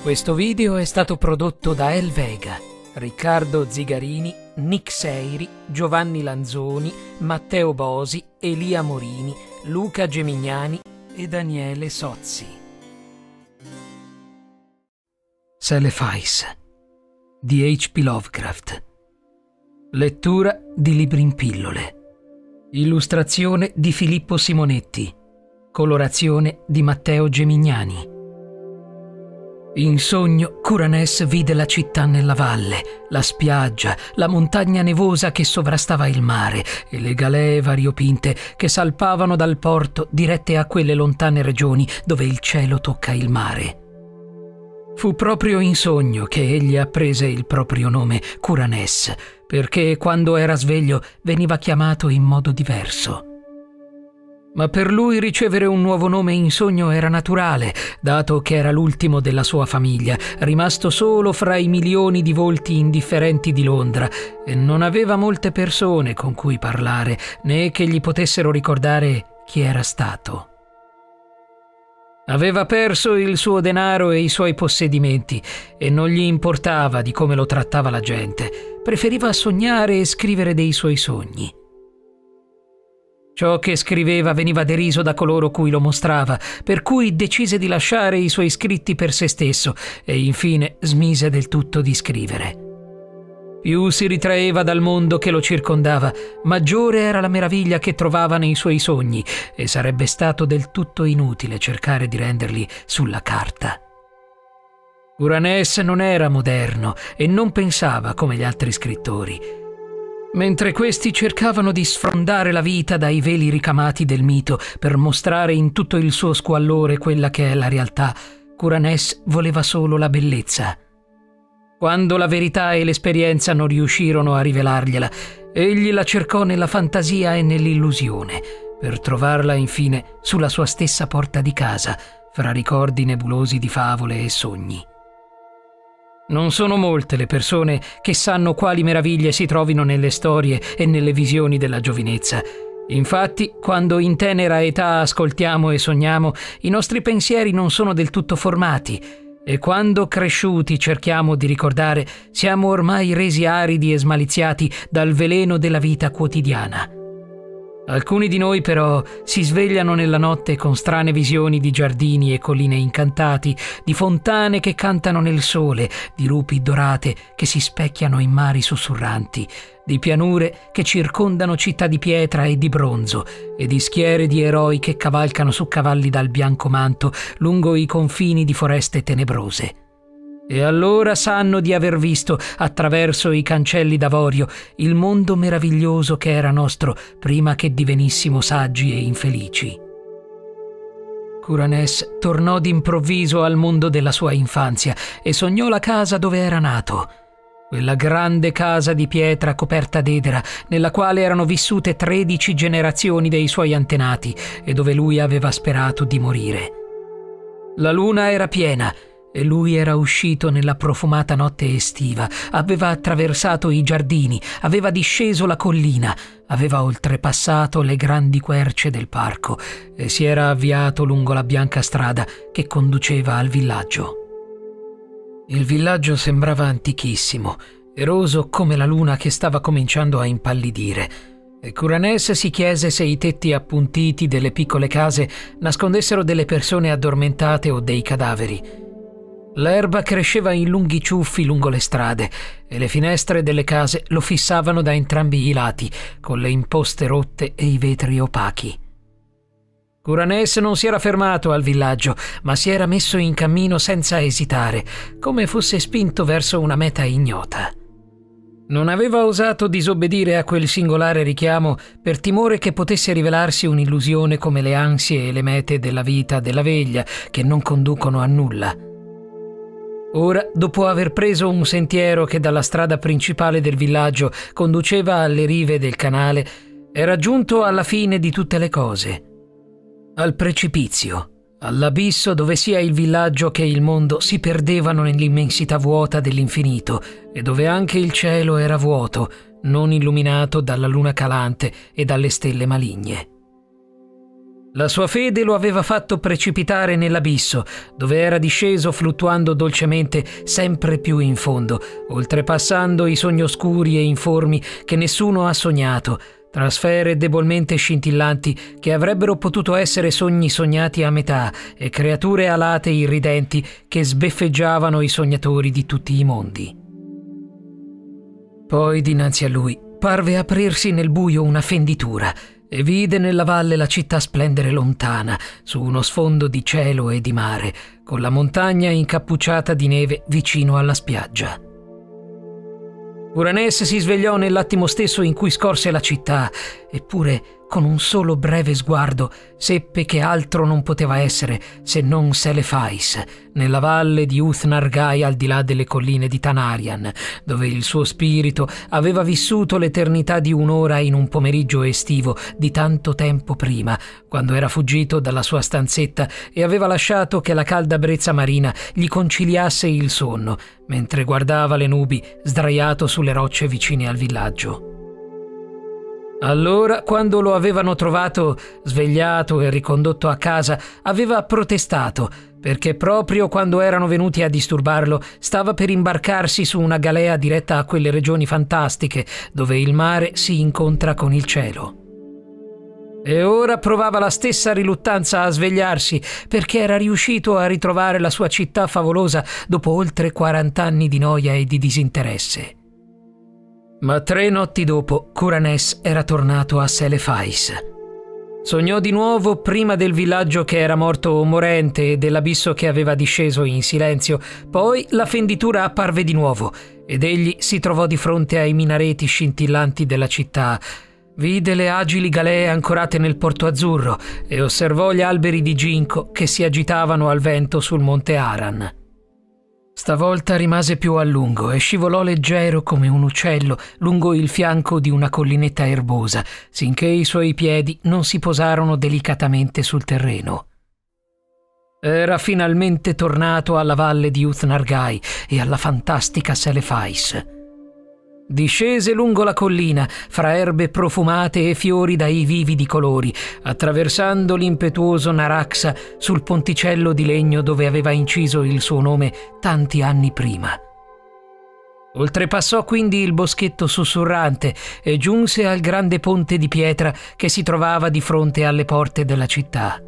Questo video è stato prodotto da El Vega, Riccardo Zigarini, Nick Seiri, Giovanni Lanzoni, Matteo Bosi, Elia Morini, Luca Gemignani e Daniele Sozzi. Celefais di H.P. Lovecraft. Lettura di Libri in pillole. Illustrazione di Filippo Simonetti. Colorazione di Matteo Gemignani. In sogno, Curanès vide la città nella valle, la spiaggia, la montagna nevosa che sovrastava il mare e le galee variopinte che salpavano dal porto dirette a quelle lontane regioni dove il cielo tocca il mare. Fu proprio in sogno che egli apprese il proprio nome, Curanès, perché quando era sveglio veniva chiamato in modo diverso. Ma per lui ricevere un nuovo nome in sogno era naturale, dato che era l'ultimo della sua famiglia, rimasto solo fra i milioni di volti indifferenti di Londra, e non aveva molte persone con cui parlare, né che gli potessero ricordare chi era stato. Aveva perso il suo denaro e i suoi possedimenti, e non gli importava di come lo trattava la gente. Preferiva sognare e scrivere dei suoi sogni. Ciò che scriveva veniva deriso da coloro cui lo mostrava, per cui decise di lasciare i suoi scritti per se stesso e infine smise del tutto di scrivere. Più si ritraeva dal mondo che lo circondava, maggiore era la meraviglia che trovava nei suoi sogni e sarebbe stato del tutto inutile cercare di renderli sulla carta. Curanès non era moderno e non pensava come gli altri scrittori. Mentre questi cercavano di sfrondare la vita dai veli ricamati del mito per mostrare in tutto il suo squallore quella che è la realtà, Curanès voleva solo la bellezza. Quando la verità e l'esperienza non riuscirono a rivelargliela, egli la cercò nella fantasia e nell'illusione, per trovarla infine sulla sua stessa porta di casa, fra ricordi nebulosi di favole e sogni. Non sono molte le persone che sanno quali meraviglie si trovino nelle storie e nelle visioni della giovinezza. Infatti, quando in tenera età ascoltiamo e sogniamo, i nostri pensieri non sono del tutto formati, e quando cresciuti cerchiamo di ricordare, siamo ormai resi aridi e smaliziati dal veleno della vita quotidiana. Alcuni di noi però si svegliano nella notte con strane visioni di giardini e colline incantati, di fontane che cantano nel sole, di rupi dorate che si specchiano in mari sussurranti, di pianure che circondano città di pietra e di bronzo, e di schiere di eroi che cavalcano su cavalli dal bianco manto lungo i confini di foreste tenebrose. E allora sanno di aver visto, attraverso i cancelli d'avorio, il mondo meraviglioso che era nostro prima che divenissimo saggi e infelici. Curanès tornò d'improvviso al mondo della sua infanzia e sognò la casa dove era nato. Quella grande casa di pietra coperta d'edera, nella quale erano vissute 13 generazioni dei suoi antenati e dove lui aveva sperato di morire. La luna era piena e lui era uscito nella profumata notte estiva, aveva attraversato i giardini, aveva disceso la collina, aveva oltrepassato le grandi querce del parco e si era avviato lungo la bianca strada che conduceva al villaggio. Il villaggio sembrava antichissimo, eroso come la luna che stava cominciando a impallidire, e Curanès si chiese se i tetti appuntiti delle piccole case nascondessero delle persone addormentate o dei cadaveri. L'erba cresceva in lunghi ciuffi lungo le strade e le finestre delle case lo fissavano da entrambi i lati, con le imposte rotte e i vetri opachi. Curanès non si era fermato al villaggio, ma si era messo in cammino senza esitare, come fosse spinto verso una meta ignota. Non aveva osato disobbedire a quel singolare richiamo per timore che potesse rivelarsi un'illusione come le ansie e le mete della vita della veglia, che non conducono a nulla. Ora, dopo aver preso un sentiero che dalla strada principale del villaggio conduceva alle rive del canale, era giunto alla fine di tutte le cose, al precipizio, all'abisso dove sia il villaggio che il mondo si perdevano nell'immensità vuota dell'infinito e dove anche il cielo era vuoto, non illuminato dalla luna calante e dalle stelle maligne. La sua fede lo aveva fatto precipitare nell'abisso, dove era disceso fluttuando dolcemente sempre più in fondo, oltrepassando i sogni oscuri e informi che nessuno ha sognato, tra sfere debolmente scintillanti che avrebbero potuto essere sogni sognati a metà e creature alate e irridenti che sbeffeggiavano i sognatori di tutti i mondi. Poi dinanzi a lui parve aprirsi nel buio una fenditura e vide nella valle la città splendere lontana su uno sfondo di cielo e di mare, con la montagna incappucciata di neve vicino alla spiaggia. Uranès si svegliò nell'attimo stesso in cui scorse la città, eppure con un solo breve sguardo seppe che altro non poteva essere se non Selephais, nella valle di Uth-Nargai al di là delle colline di Tanarian, dove il suo spirito aveva vissuto l'eternità di un'ora in un pomeriggio estivo di tanto tempo prima, quando era fuggito dalla sua stanzetta e aveva lasciato che la calda brezza marina gli conciliasse il sonno, mentre guardava le nubi sdraiato sulle rocce vicine al villaggio. Allora, quando lo avevano trovato svegliato e ricondotto a casa, aveva protestato, perché proprio quando erano venuti a disturbarlo stava per imbarcarsi su una galea diretta a quelle regioni fantastiche dove il mare si incontra con il cielo. E ora provava la stessa riluttanza a svegliarsi, perché era riuscito a ritrovare la sua città favolosa dopo oltre 40 anni di noia e di disinteresse. Ma 3 notti dopo, Curanès era tornato a Selephais. Sognò di nuovo prima del villaggio che era morto morente e dell'abisso che aveva disceso in silenzio. Poi la fenditura apparve di nuovo ed egli si trovò di fronte ai minareti scintillanti della città. Vide le agili galee ancorate nel porto azzurro e osservò gli alberi di ginkgo che si agitavano al vento sul monte Aran. Stavolta rimase più a lungo e scivolò leggero come un uccello lungo il fianco di una collinetta erbosa, sinché i suoi piedi non si posarono delicatamente sul terreno. Era finalmente tornato alla valle di Uth-Nargai e alla fantastica Selephais. Discese lungo la collina, fra erbe profumate e fiori dai vividi colori, attraversando l'impetuoso Naraksa sul ponticello di legno dove aveva inciso il suo nome tanti anni prima. Oltrepassò quindi il boschetto sussurrante e giunse al grande ponte di pietra che si trovava di fronte alle porte della città.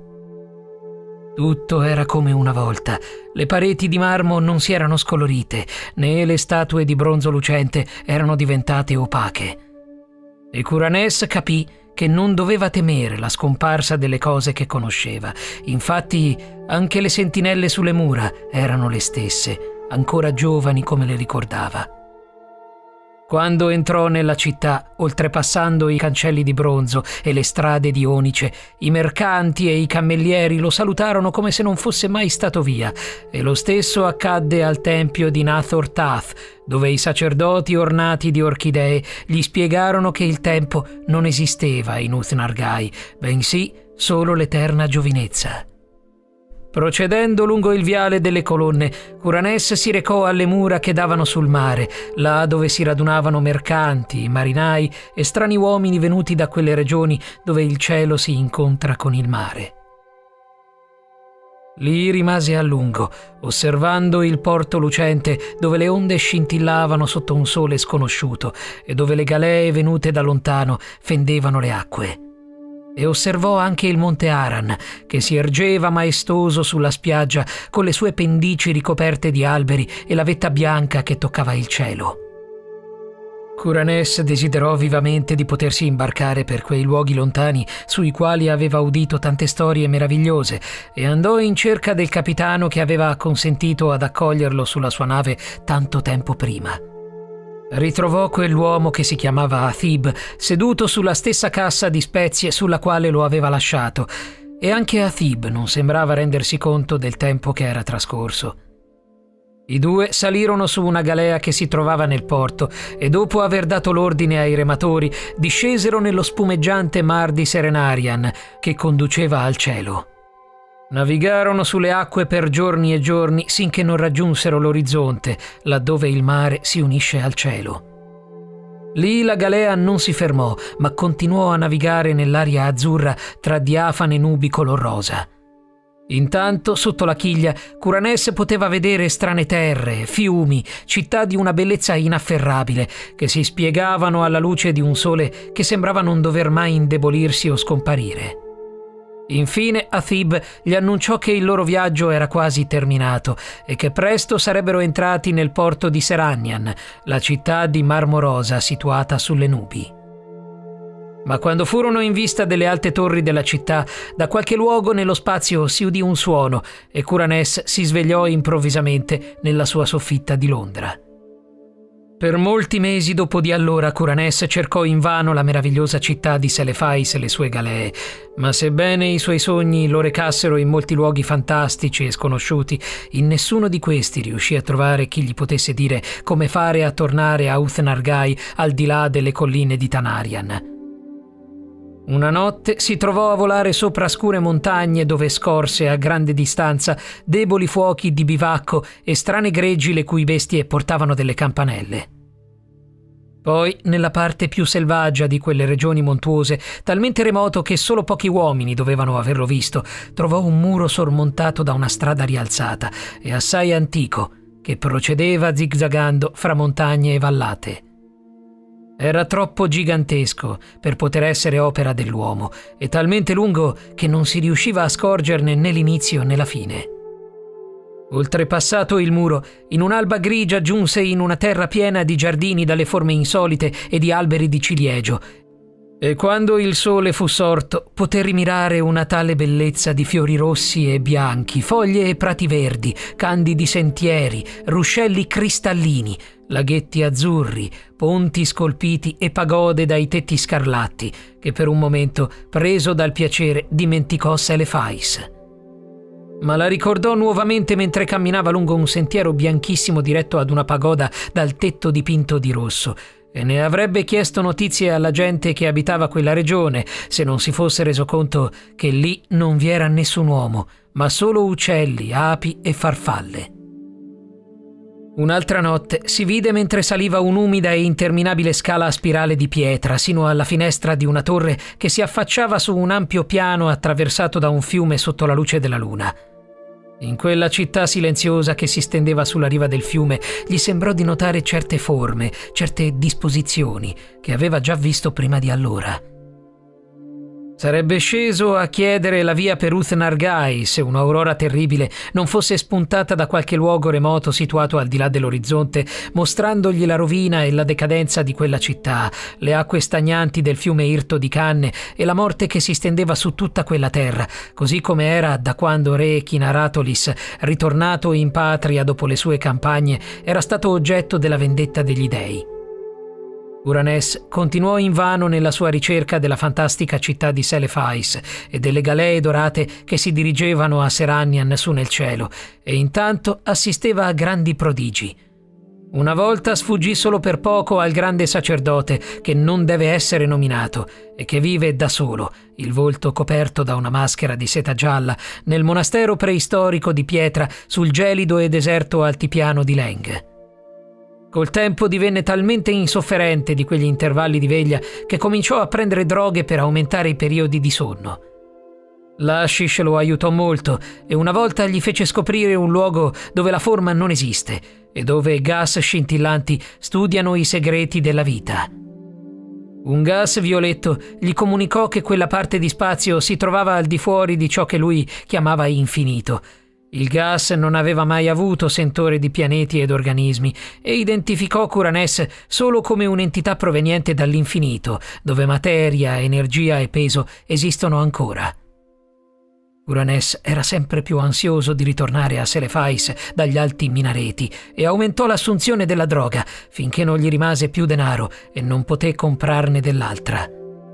Tutto era come una volta. Le pareti di marmo non si erano scolorite, né le statue di bronzo lucente erano diventate opache. E Curanès capì che non doveva temere la scomparsa delle cose che conosceva. Infatti, anche le sentinelle sulle mura erano le stesse, ancora giovani come le ricordava. Quando entrò nella città, oltrepassando i cancelli di bronzo e le strade di onice, i mercanti e i cammellieri lo salutarono come se non fosse mai stato via, e lo stesso accadde al tempio di Nathor Tath, dove i sacerdoti ornati di orchidee gli spiegarono che il tempo non esisteva in Uth-Nargai, bensì solo l'eterna giovinezza. Procedendo lungo il viale delle colonne, Curanès si recò alle mura che davano sul mare, là dove si radunavano mercanti, marinai e strani uomini venuti da quelle regioni dove il cielo si incontra con il mare. Lì rimase a lungo, osservando il porto lucente dove le onde scintillavano sotto un sole sconosciuto e dove le galee venute da lontano fendevano le acque. E osservò anche il monte Aran, che si ergeva maestoso sulla spiaggia con le sue pendici ricoperte di alberi e la vetta bianca che toccava il cielo. Curanès desiderò vivamente di potersi imbarcare per quei luoghi lontani sui quali aveva udito tante storie meravigliose e andò in cerca del capitano che aveva acconsentito ad accoglierlo sulla sua nave tanto tempo prima. Ritrovò quell'uomo che si chiamava Athib seduto sulla stessa cassa di spezie sulla quale lo aveva lasciato, e anche Athib non sembrava rendersi conto del tempo che era trascorso. I due salirono su una galea che si trovava nel porto e dopo aver dato l'ordine ai rematori discesero nello spumeggiante mar di Serenarian che conduceva al cielo. Navigarono sulle acque per giorni e giorni sinché non raggiunsero l'orizzonte, laddove il mare si unisce al cielo. Lì la galea non si fermò, ma continuò a navigare nell'aria azzurra tra diafane nubi color rosa. Intanto, sotto la chiglia, Curanès poteva vedere strane terre, fiumi, città di una bellezza inafferrabile, che si spiegavano alla luce di un sole che sembrava non dover mai indebolirsi o scomparire. Infine, Athib gli annunciò che il loro viaggio era quasi terminato e che presto sarebbero entrati nel porto di Serannian, la città di Marmorosa situata sulle nubi. Ma quando furono in vista delle alte torri della città, da qualche luogo nello spazio si udì un suono e Curanès si svegliò improvvisamente nella sua soffitta di Londra. Per molti mesi dopo di allora Curanès cercò invano la meravigliosa città di Selephais e le sue galee, ma sebbene i suoi sogni lo recassero in molti luoghi fantastici e sconosciuti, in nessuno di questi riuscì a trovare chi gli potesse dire come fare a tornare a Uth-Nargai al di là delle colline di Tanarian. Una notte si trovò a volare sopra scure montagne dove scorse a grande distanza deboli fuochi di bivacco e strane greggi le cui bestie portavano delle campanelle. Poi, nella parte più selvaggia di quelle regioni montuose, talmente remoto che solo pochi uomini dovevano averlo visto, trovò un muro sormontato da una strada rialzata e assai antico, che procedeva zigzagando fra montagne e vallate. Era troppo gigantesco per poter essere opera dell'uomo e talmente lungo che non si riusciva a scorgerne né l'inizio né la fine. Oltrepassato il muro, in un'alba grigia giunse in una terra piena di giardini dalle forme insolite e di alberi di ciliegio, e quando il sole fu sorto poté rimirare una tale bellezza di fiori rossi e bianchi, foglie e prati verdi, candidi sentieri, ruscelli cristallini, laghetti azzurri, ponti scolpiti e pagode dai tetti scarlatti, che per un momento, preso dal piacere, dimenticò Selephais. Ma la ricordò nuovamente mentre camminava lungo un sentiero bianchissimo diretto ad una pagoda dal tetto dipinto di rosso, e ne avrebbe chiesto notizie alla gente che abitava quella regione, se non si fosse reso conto che lì non vi era nessun uomo, ma solo uccelli, api e farfalle. Un'altra notte si vide mentre saliva un'umida e interminabile scala a spirale di pietra sino alla finestra di una torre che si affacciava su un ampio piano attraversato da un fiume sotto la luce della luna. In quella città silenziosa che si stendeva sulla riva del fiume gli sembrò di notare certe forme, certe disposizioni che aveva già visto prima di allora. Sarebbe sceso a chiedere la via per Uth-Nargai se un'aurora terribile non fosse spuntata da qualche luogo remoto situato al di là dell'orizzonte, mostrandogli la rovina e la decadenza di quella città, le acque stagnanti del fiume irto di canne e la morte che si stendeva su tutta quella terra, così come era da quando re Khinaratolis, ritornato in patria dopo le sue campagne, era stato oggetto della vendetta degli dei. Curanès continuò invano nella sua ricerca della fantastica città di Selephais e delle galee dorate che si dirigevano a Serannian su nel cielo, e intanto assisteva a grandi prodigi. Una volta sfuggì solo per poco al grande sacerdote che non deve essere nominato e che vive da solo, il volto coperto da una maschera di seta gialla, nel monastero preistorico di pietra sul gelido e deserto altipiano di Leng. Col tempo divenne talmente insofferente di quegli intervalli di veglia che cominciò a prendere droghe per aumentare i periodi di sonno. L'hashish lo aiutò molto e una volta gli fece scoprire un luogo dove la forma non esiste e dove gas scintillanti studiano i segreti della vita. Un gas violetto gli comunicò che quella parte di spazio si trovava al di fuori di ciò che lui chiamava infinito. Il gas non aveva mai avuto sentore di pianeti ed organismi e identificò Curanès solo come un'entità proveniente dall'infinito, dove materia, energia e peso esistono ancora. Curanès era sempre più ansioso di ritornare a Selephais dagli alti minareti e aumentò l'assunzione della droga finché non gli rimase più denaro e non poté comprarne dell'altra.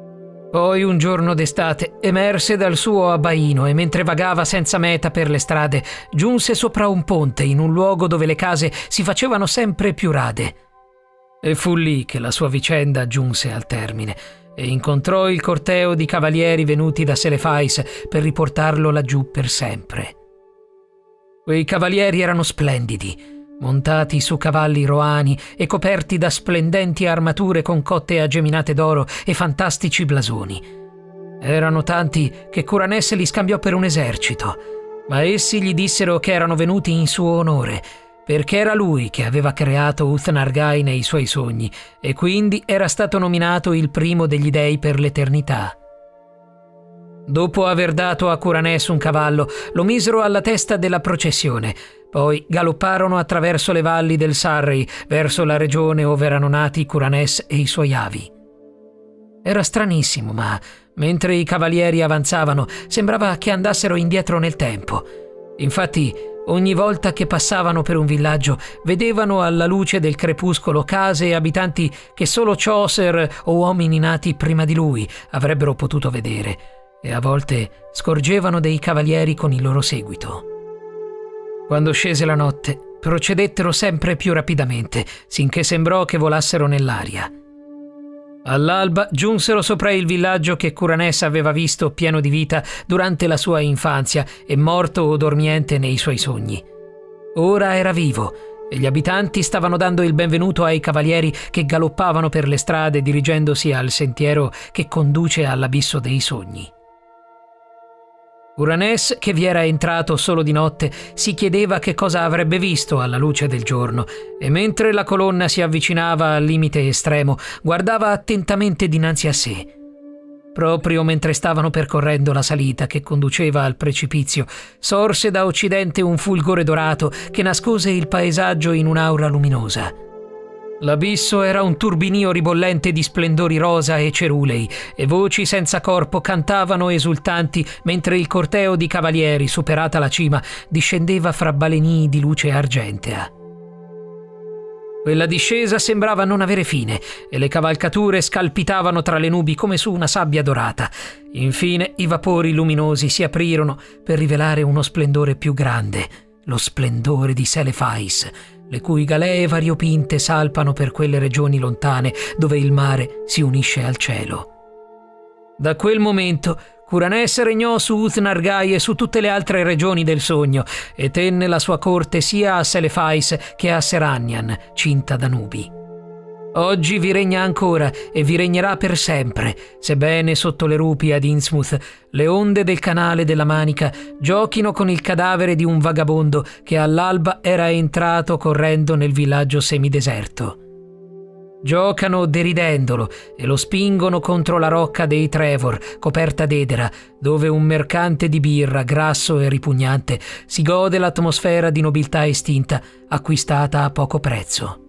Poi un giorno d'estate emerse dal suo abbaino e mentre vagava senza meta per le strade giunse sopra un ponte in un luogo dove le case si facevano sempre più rade. E fu lì che la sua vicenda giunse al termine e incontrò il corteo di cavalieri venuti da Selephais per riportarlo laggiù per sempre. Quei cavalieri erano splendidi. montati su cavalli roani e coperti da splendenti armature con cotte ageminate d'oro e fantastici blasoni. Erano tanti che Curanès li scambiò per un esercito, ma essi gli dissero che erano venuti in suo onore, perché era lui che aveva creato Uth-Nargai nei suoi sogni e quindi era stato nominato il primo degli dei per l'eternità. Dopo aver dato a Curanès un cavallo, lo misero alla testa della processione. Poi galopparono attraverso le valli del Surrey verso la regione ove erano nati Curanès e i suoi avi. Era stranissimo, ma mentre i cavalieri avanzavano sembrava che andassero indietro nel tempo. Infatti, ogni volta che passavano per un villaggio vedevano alla luce del crepuscolo case e abitanti che solo Chaucer o uomini nati prima di lui avrebbero potuto vedere, e a volte scorgevano dei cavalieri con il loro seguito. Quando scese la notte, procedettero sempre più rapidamente, sinché sembrò che volassero nell'aria. All'alba giunsero sopra il villaggio che Curanès aveva visto pieno di vita durante la sua infanzia e morto o dormiente nei suoi sogni. Ora era vivo e gli abitanti stavano dando il benvenuto ai cavalieri che galoppavano per le strade dirigendosi al sentiero che conduce all'abisso dei sogni. Curanès, che vi era entrato solo di notte, si chiedeva che cosa avrebbe visto alla luce del giorno e mentre la colonna si avvicinava al limite estremo guardava attentamente dinanzi a sé. Proprio mentre stavano percorrendo la salita che conduceva al precipizio, sorse da occidente un fulgore dorato che nascose il paesaggio in un'aura luminosa. L'abisso era un turbinio ribollente di splendori rosa e cerulei, e voci senza corpo cantavano esultanti mentre il corteo di cavalieri, superata la cima, discendeva fra balenii di luce argentea. Quella discesa sembrava non avere fine e le cavalcature scalpitavano tra le nubi come su una sabbia dorata. Infine i vapori luminosi si aprirono per rivelare uno splendore più grande, lo splendore di Selephais, le cui galee variopinte salpano per quelle regioni lontane dove il mare si unisce al cielo. Da quel momento Curanès regnò su Uth-Nargai e su tutte le altre regioni del sogno e tenne la sua corte sia a Selephais che a Serannian, cinta da nubi. Oggi vi regna ancora e vi regnerà per sempre, sebbene sotto le rupi ad Innsmouth le onde del canale della Manica giochino con il cadavere di un vagabondo che all'alba era entrato correndo nel villaggio semideserto. Giocano deridendolo e lo spingono contro la rocca dei Trevor, coperta d'edera, dove un mercante di birra, grasso e ripugnante, si gode l'atmosfera di nobiltà estinta acquistata a poco prezzo.